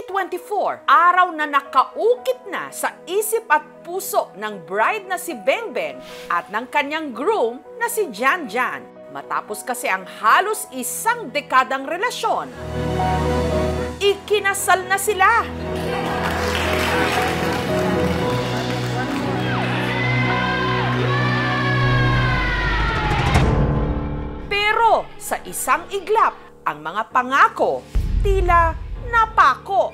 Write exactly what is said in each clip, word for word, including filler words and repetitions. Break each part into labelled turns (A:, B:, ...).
A: twenty-four, araw na nakaukit na sa isip at puso ng bride na si Bengbeng at ng kanyang groom na si Janjan. Matapos kasi ang halos isang dekadang relasyon, ikinasal na sila. Pero sa isang iglap, ang mga pangako tila napako.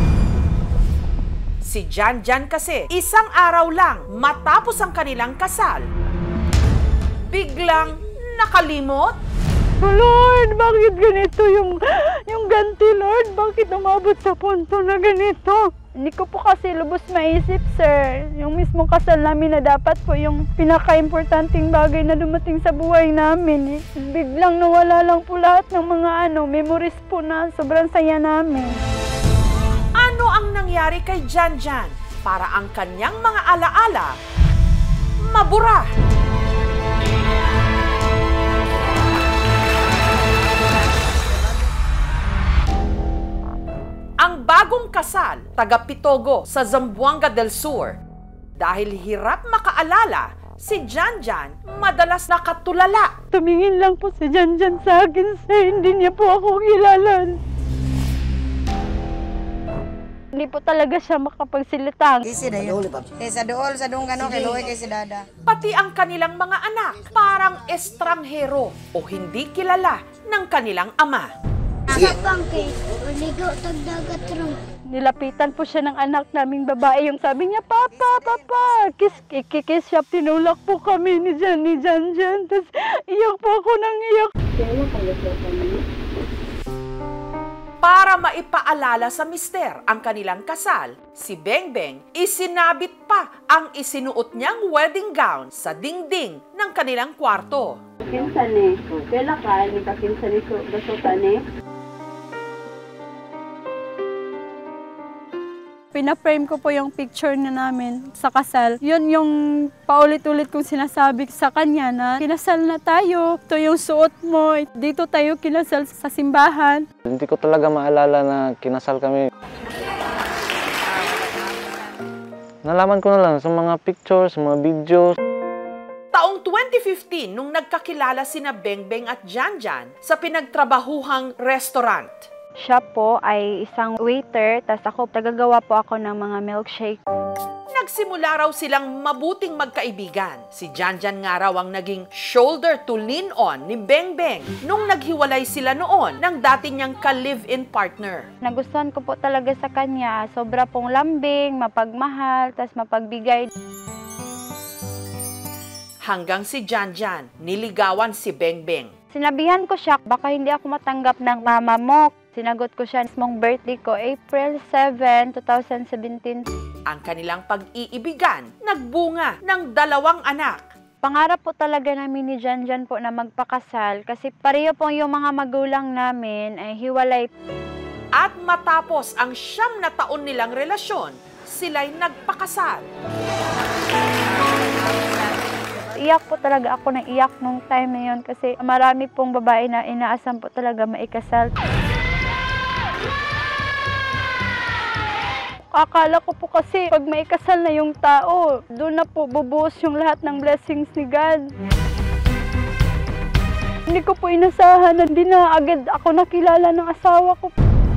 A: Si Janjan kasi, isang araw lang matapos ang kanilang kasal, biglang nakalimot.
B: Lord, bakit ganito yung, yung ganti, Lord? Bakit umabot sa punto na ganito? Hindi ko po kasi lubos maisip, sir. Yung mismong kasal namin na dapat po yung pinaka-importanting bagay na dumating sa buhay namin. Biglang nawala lang po lahat ng mga ano, memories po na sobrang saya namin.
A: Ano ang nangyari kay Janjan para ang kanyang mga alaala mabura? Ang bagong kasal, taga Pitogo sa Zamboanga del Sur. Dahil hirap makaalala, si Janjan madalas nakatulala.
B: Tumingin lang po si Janjan sa akin, sir. Hindi niya po ako kilala. Hindi po talaga siya makapagsilita.
C: Kisi na yun. Kaysa dool, sa doon gano'n, kiluwi kay si Dada.
A: Pati ang kanilang mga anak, parang estranghero o hindi kilala ng kanilang ama.
D: Sa bangkay, uligo tagdagat ron.
B: Nilapitan po siya ng anak naming babae. Yung sabi niya, Papa, Papa, kiss, kikikis siya. Tinulak po kami ni Jan, ni Janjan. Tapos iyak po ako nang iyak.
A: Para maipaalala sa mister ang kanilang kasal, si Bengbeng isinabit pa ang isinuot niyang wedding gown sa dingding ng kanilang kwarto.
B: Kinsan eh, kailan ka, hindi ka kinsan eh, basutan eh. Pina-frame ko po yung picture na namin sa kasal. Yun yung paulit-ulit kong sinasabi sa kanya na kinasal na tayo. Ito yung suot mo. Dito tayo kinasal sa simbahan.
E: Hindi ko talaga maalala na kinasal kami. Nalaman ko na lang sa mga pictures, sa mga videos.
A: Taong twenty fifteen nung nagkakilala sina Bengbeng at Janjan sa pinagtrabahuhang restaurant.
B: Siya po ay isang waiter, tas ako tagagawa po ako ng mga milkshake.
A: Nagsimula raw silang mabuting magkaibigan. Si Janjan nga raw ang naging shoulder to lean on ni Bengbeng nung naghiwalay sila noon ng dati niyang ka-live-in partner.
B: Nagustuhan ko po talaga sa kanya, sobra pong lambing, mapagmahal, tas mapagbigay.
A: Hanggang si Janjan, niligawan si Bengbeng.
B: Sinabihan ko siya, baka hindi ako matanggap ng mama mo. Sinagot ko siya, mong birthday ko, April seventh, two thousand seventeen.
A: Ang kanilang pag-iibigan, nagbunga ng dalawang anak.
B: Pangarap po talaga namin ni Janjan po na magpakasal kasi pareho po yung mga magulang namin ay hiwalay.
A: At matapos ang siyam na taon nilang relasyon, sila'y nagpakasal.
B: Iyak po talaga ako ng iyak nung time na yun kasi marami pong babae na inaasam po talaga maikasal. Akala ko po kasi pag maikasal na yung tao, doon na po bubuhos yung lahat ng blessings ni God. Hindi ko po inasahan na hindi na agad ako nakilala ng asawa ko.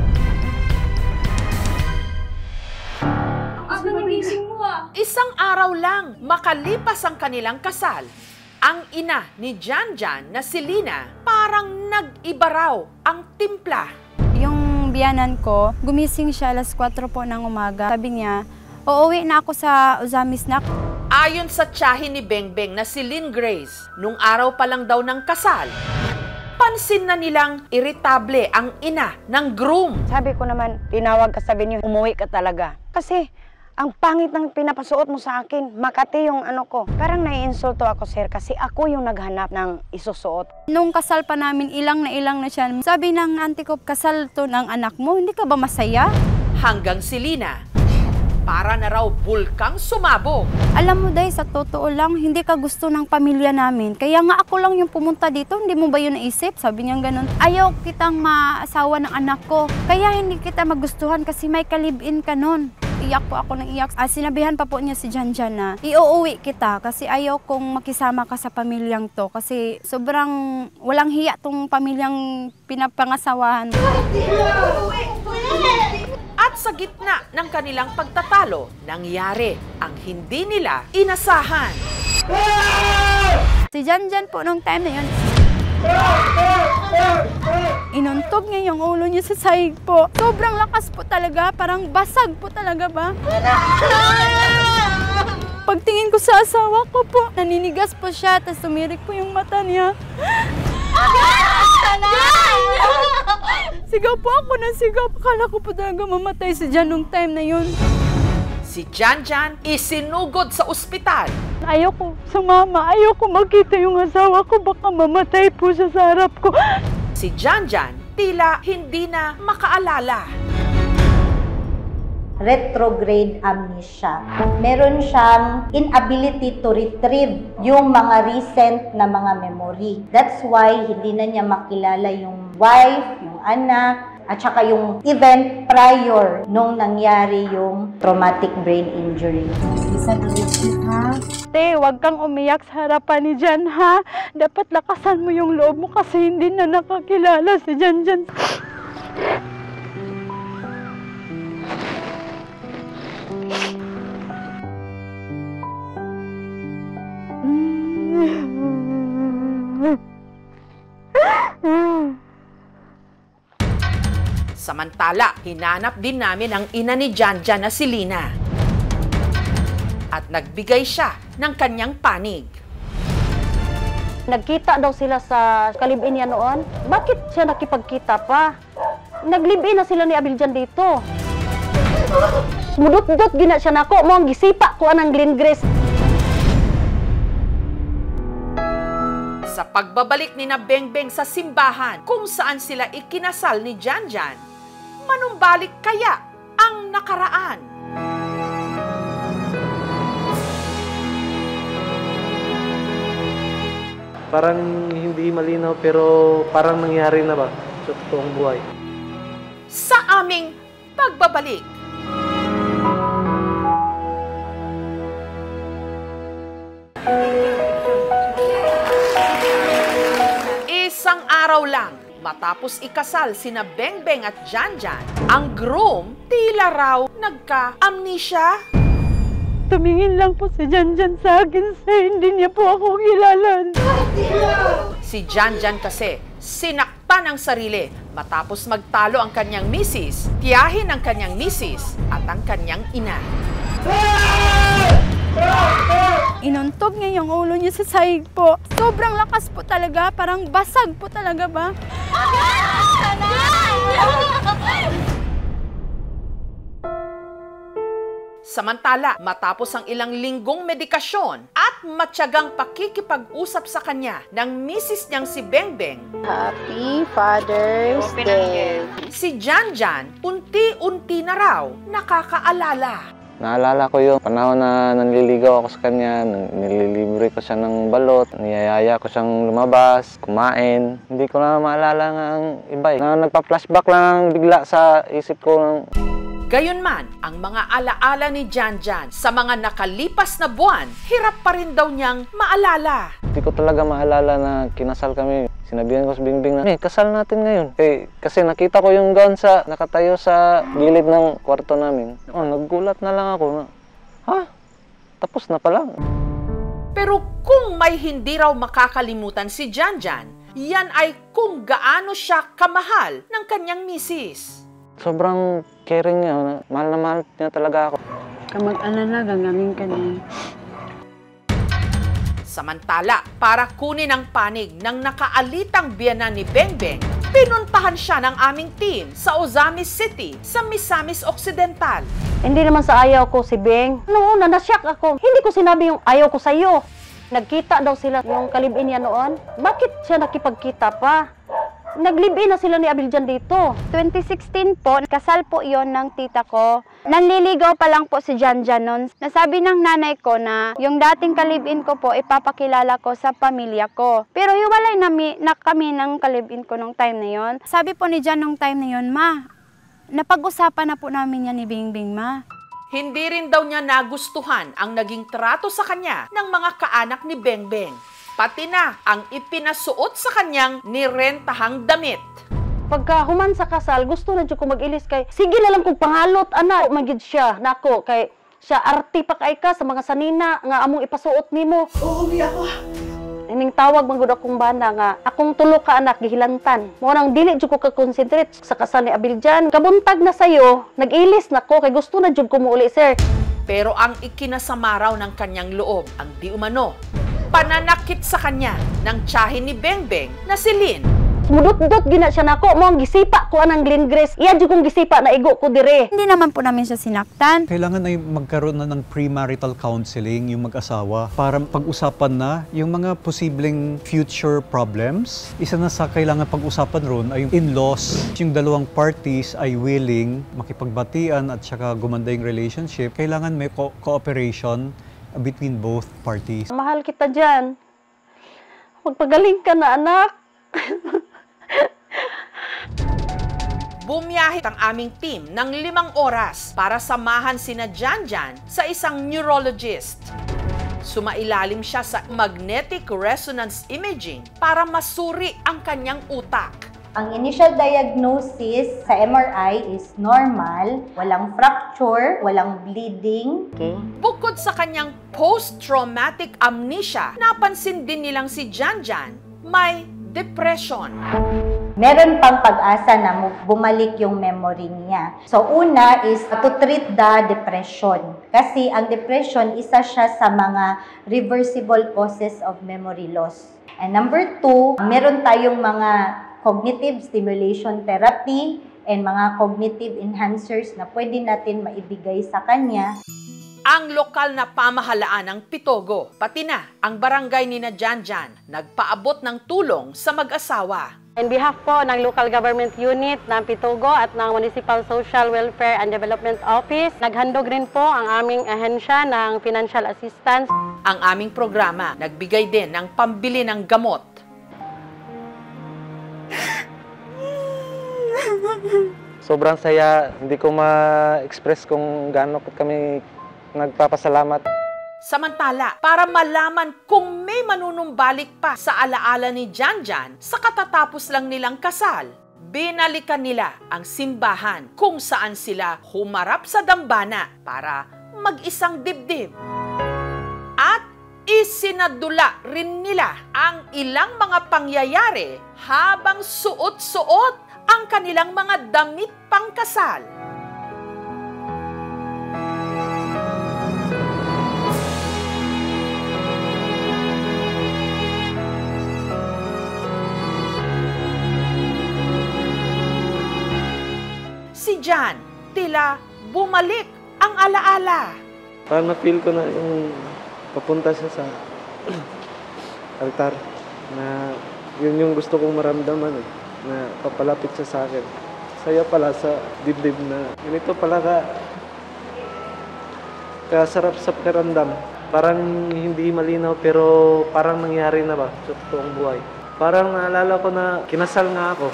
D: Ako nagising mo ah.
A: Isang araw lang makalipas ang kanilang kasal, ang ina ni Janjan na si Lina parang nag-iba raw ang timpla.
F: Yung biyanan ko, gumising siya alas kwatro po ng umaga. Sabi niya, uuwi na ako sa Uzamis na.
A: Ayon sa tiyahin ni Bengbeng na si Lynn Grace, nung araw pa lang daw ng kasal, pansin na nilang iritable ang ina ng groom.
C: Sabi ko naman, tinawag ka, sabi niyo, umuwi ka talaga. Kasi, ang pangit ng pinapasuot mo sa akin, Makati yung ano ko. Parang naiinsulto ako, sir, kasi ako yung naghanap ng isusuot.
F: Nung kasal pa namin, ilang na ilang na siya. Sabi ng auntie ko, kasal to ng anak mo, hindi ka ba masaya?
A: Hanggang si Lina, para na raw bulkang sumabog.
F: Alam mo, Day, sa totoo lang, hindi ka gusto ng pamilya namin. Kaya nga ako lang yung pumunta dito, hindi mo ba yun naisip? Sabi niya ganun. Ayaw kitang maasawa ng anak ko. Kaya hindi kita magustuhan kasi may kalib-in ka nun. Iyak po ako ng iyak. Ah, sinabihan pa po niya si Janjan na iuuwi kita kasi ayaw kong makisama ka sa pamilyang to. Kasi sobrang walang hiya tong pamilyang pinapangasawahan.
A: At sa gitna ng kanilang pagtatalo, nangyari ang hindi nila inasahan.
F: Si Janjan po nung time na yun, inuntog niya yung ulo niya sa sahig po. Sobrang lakas po talaga, parang basag po talaga ba? Pagtingin ko sa asawa ko po, naninigas po siya, tapos tumirik po yung mata niya. Sigaw po ako na sigaw. Akala ko po talaga mamatay si Jan nung time na yun.
A: Si Janjan isinugod sa ospital.
B: Ayoko sumama, ayoko makita yung asawa ko, baka mamatay po siya sa harap ko.
A: Si Janjan tila hindi na makaalala.
G: Retrograde amnesia. Meron siyang inability to retrieve yung mga recent na mga memory. That's why hindi na niya makilala yung wife, yung anak, at saka yung event prior nung nangyari yung traumatic brain injury.
B: Te, wag kang umiyak sa harapan ni Jan, ha? Dapat lakasan mo yung loob mo kasi hindi na nakakilala si Jan Jan.
A: Samantala, hinanap din namin ang ina ni Janjan na si Lina. At nagbigay siya ng kanyang panig.
C: Nagkita daw sila sa kalib-in niya noon. Bakit siya nakipagkita pa? Naglib-in na sila ni Abiljan dito. Mudot-dot gina siya nako, mo ang gisipa ko anang Glen Grace.
A: Sa pagbabalik ni na Bengbeng sa simbahan kung saan sila ikinasal ni Janjan, manumbalik kaya ang nakaraan?
E: Parang hindi malinaw pero parang nangyari na ba sa totoong buhay.
A: Sa aming pagbabalik. Isang araw lang, matapos ikasal sina Bengbeng at Janjan, ang groom tila raw nagka-amnesia.
B: Tumingin lang po si Jan Jan sa akin, sir. Hindi niya po ako kilala.
A: Si Janjan kasi sinaktan ang sarili matapos magtalo ang kanyang misis, tiyahin ang kanyang misis at ang kanyang ina.
F: Inuntog niya yung ulo niya sa sahig po. Sobrang lakas po talaga, parang basag po talaga ba?
A: Samantala, matapos ang ilang linggong medikasyon at matyagang pakikipag-usap sa kanya ng misis niyang si Bengbeng,
C: Happy Father's Day.
A: si Janjan unti-unti na raw nakakaalala.
E: Naalala ko yung panahon na nanliligaw ako sa kanya, nililibre ko siya ng balot, niyayaya ko siyang lumabas, kumain. Hindi ko na maalala nga ang iba eh. Na nagpa-flashback lang bigla sa isip ko ng...
A: Gayunman, ang mga alaala ni Janjan sa mga nakalipas na buwan, hirap pa rin daw niyang maalala.
E: Hindi ko talaga maalala na kinasal kami. Sinabihan ko sa Bingbing na, eh, kasal natin ngayon. Eh, kasi nakita ko yung gown sa, nakatayo sa gilid ng kwarto namin. Oh, naggulat na lang ako na, ha? Tapos na pala.
A: Pero kung may hindi raw makakalimutan si Janjan, yan ay kung gaano siya kamahal ng kanyang misis.
E: Sobrang caring niya. Mahal na mahal niya talaga ako.
B: Kamag-alala, gangangin ka niya.
A: Samantala, para kunin ang panig ng nakaalitang biyanan ni Bengbeng, pinuntahan siya ng aming team sa Ozamis City sa Misamis Occidental.
C: Hindi naman sa ayaw ko si Beng. Noon na nasyak ako. Hindi ko sinabi yung ayaw ko sa iyo. Nagkita daw sila yung kalib-in niya noon. Bakit siya nakipagkita pa?
H: Nag-live-in na sila ni Abiljan dito.
F: twenty sixteen po, kasal po yon ng tita ko. Nanliligaw pa lang po si Janjan noon. Nasabi ng nanay ko na yung dating kalibin ko po, ipapakilala ko sa pamilya ko. Pero hiwalay na, mi, na kami ng kalibin ko nung time na yon. Sabi po ni Jan nung time na yon, ma, napag-usapan na po namin yan ni Bingbing, ma.
A: Hindi rin daw niya nagustuhan ang naging trato sa kanya ng mga kaanak ni Bengbeng. Pati na ang ipinasuot sa kanyang nirentahang damit.
H: Pagka human sa kasal, gusto na dyan ko mag-ilis kay, sige na lang kung pangalot, anak, magid siya, nako, kay siya arti pa kay ka sa mga sanina, nga among ipasuot nimo.
A: Oo, uwi ako.
H: Ining tawag manggod akong bana nga, akong tulo ka anak, gihilantan. Mo nang dili dyan ko ka-concentrate sa kasal ni Abiljan. Kabuntag na sayo, nag-ilis na ko, kay gusto na dyan ko muuli, sir.
A: Pero ang ikinasama raw ng kanyang loob, ang di umano, pananakit sa kanya ng tiyahin ni Bengbeng na si Lynn.
H: Mudot-dot gina siya nako, mo ang gisipa ko anang Glen Grace. Iya jud kong gisipa na igo ko dire.
F: Hindi naman po namin siya sinaktan.
I: Kailangan ay magkaroon na ng premarital counseling yung mag-asawa para pag-usapan na yung mga posibleng future problems. Isa na sa kailangan pag-usapan ron ay yung in-laws. Yung dalawang parties ay willing makipagbatian at saka gumanda yung relationship. Kailangan may co- cooperation between both parties.
H: Mahal kita dyan. Magpagaling ka na, anak.
A: Bumiyahit ang aming team ng limang oras para samahan sina Janjan sa isang neurologist. Sumailalim siya sa magnetic resonance imaging para masuri ang kanyang utak.
G: Ang initial diagnosis sa M R I is normal, walang fracture, walang bleeding.
H: Okay.
A: Bukod sa kanyang post-traumatic amnesia, napansin din nilang si Janjan may depression.
G: Meron pang pag-asa na bumalik yung memory niya. So, una is to treat the depression. Kasi ang depression, isa siya sa mga reversible causes of memory loss. And number two, meron tayong mga cognitive stimulation therapy and mga cognitive enhancers na pwede natin maibigay sa kanya.
A: Ang lokal na pamahalaan ng Pitogo, pati na ang barangay ni na Janjan, nagpaabot ng tulong sa mag-asawa.
H: In behalf po ng local government unit ng Pitogo at ng Municipal Social Welfare and Development Office, naghandog rin po ang aming ahensya ng financial assistance.
A: Ang aming programa, nagbigay din ng pambili ng gamot.
E: Sobrang saya, hindi ko ma-express kung gaano kami nagpapasalamat.
A: Samantala, para malaman kung may manunumbalik pa sa alaala ni Janjan sa katatapos lang nilang kasal, binalikan nila ang simbahan kung saan sila humarap sa dambana para mag-isang dibdib. At isinadula rin nila ang ilang mga pangyayari habang suot-suot ang kanilang mga damit pangkasal. Si Jan, tila bumalik ang alaala.
J: Parang na-feel ko na yung papunta siya sa altar na yun yung gusto kong maramdaman eh, na papalapit siya sa akin. Saya pala sa dibdib na ganito pala ka kasarap sa pakiramdam. Parang hindi malinaw pero parang nangyari na ba sa totoong buhay. Parang naalala ko na kinasal nga ako.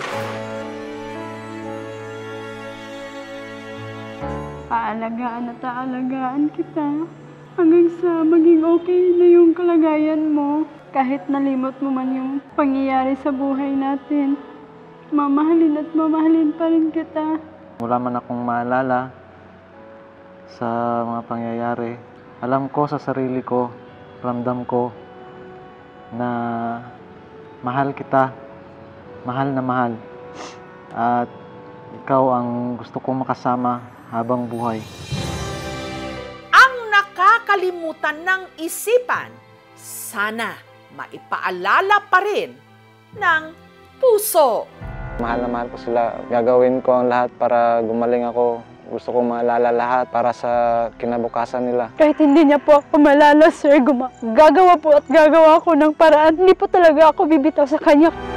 B: Aalagaan at aalagaan kita hanggang sa maging okay na yung kalagayan mo. Kahit nalimot mo man yung pangyayari sa buhay natin, mamahalin at mamahalin pa rin kita.
E: Wala man akong maalala sa mga pangyayari. Alam ko sa sarili ko, ramdam ko na mahal kita, mahal na mahal. At ikaw ang gusto kong makasama habang buhay.
A: Ang nakakalimutan ng isipan, sana maipaalala pa rin ng puso.
E: Mahal na mahal ko sila. Gagawin ko ang lahat para gumaling ako. Gusto kong maalala lahat para sa kinabukasan nila.
B: Kahit hindi niya po ako malala, sir, guma- gagawa po at gagawa ko ng paraan. Hindi po talaga ako bibitaw sa kanya.